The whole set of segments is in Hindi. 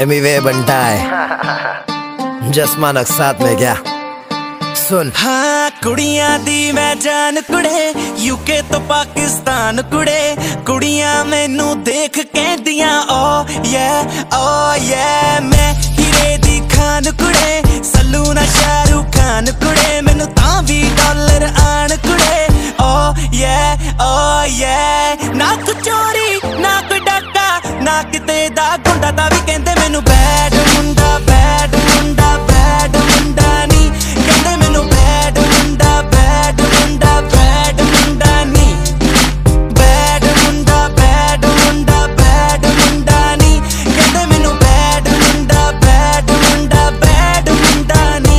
एमी वे बनता है जसमान साथ में क्या सुन। हाँ कुड़ियां दी मैं जान कुड़े यूके तो पाकिस्तान कुड़े कुड़ियां मैनू देख कहदियां ओ ये मैं हीरे दी खान कुड़े सल्लू ना शाहरुख खान कुड़े मैनू तां भी डॉलर आन कुड़े ओ ये ना कोई चोरी ना कोई डाका ना किते दा गुंडा दा भी कहंदे मैनू बैड मुंडा बैड मुंडा बैड मुंडा नी कहंदे मैनू बैड मुंडा बैड मुंडा बैड मुंडा नी बैड मुंडा बैड मुंडा बैड मुंडा नी कहंदे मैनू बैड मुंडा बैड मुंडा बैड मुंडा नी।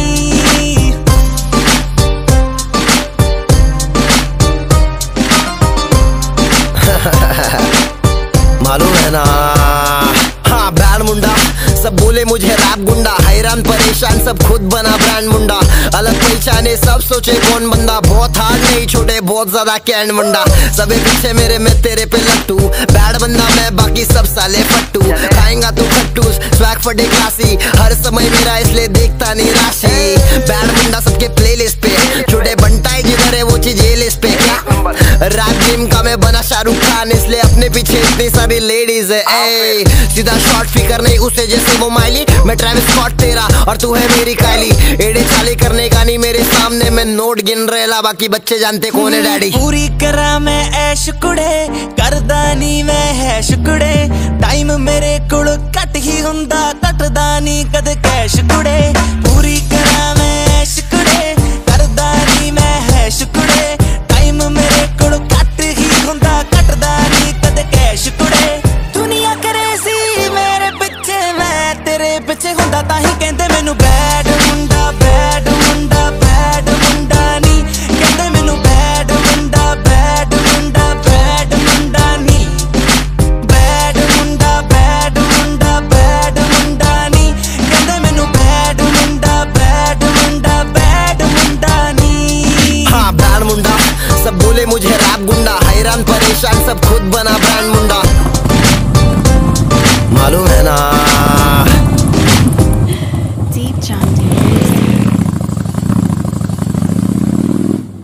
मालूम है ना हाँ बैड मुंडा सब बोले मुझे रैप गुंडा हैरान परेशान सब खुद बना ब्रांड मुंडा अलग पहचाने सब सोचे कौन बंदा बहुत हार्ड नहीं छोटे बहुत ज्यादा कैंड मुंडा सबे पीछे मेरे में तेरे पे लट्टू बैड बंदा मैं बाकी सब साले फट्टू खाएंगा तू खट्टूस स्वैग फटे क्लासी हर समय मेरा इसलिए देखता नहीं राशि बैड मुंडा सबके प्लेलिस्ट पे छोटे बनता है जिधर है वो चीज ये लिस्ट पे क्या रैप गेम का मैं बना शाहरुख खान इसलिए अपने पीछे इतनी सारी लेडीज है सीधा शॉर्ट फिकर नहीं उसे जैसे वो माइली मैं ट्रेविस स्कॉट तेरा और तू है मेरी कायली एड़े चाले करने का नहीं मेरे सामने मैं नोट गिन रेला बाकी बच्चे जानते कौन है डैडी पूरी करा मैं ऐश कुड़े करदा नी मैं हैश कुड़े टाइम मेरे कोल घट ही हुंदा घटदा नी कदे कैश कुड़े पूरी करा मैं ऐश कुड़े करदा नी मैं हैश कुड़े टाइम मेरे कोल घट ही हुंदा घटदा नी कदे कैश कुड़े दुनिया करे सी मेरे पिछे मैं तेरे पिछे हुंदा ताही कहंदे मैनू बैड मुंडा बैड मुंडा बैड मुंडा नी कहंदे मैनू बैड मुंडा बैड मुंडा बैड मुंडा नी बैड मुंडा बैड मुंडा बैड मुंडा नी कहंदे मैनू बैड मुंडा बैड मुंडा बैड मुंडा नी। हाँ बैड मुंडा सब बोले मुझे रैप गुंडा हैरान परेशान सब खुद बना ब्रांड मुंडा मालूम है ना।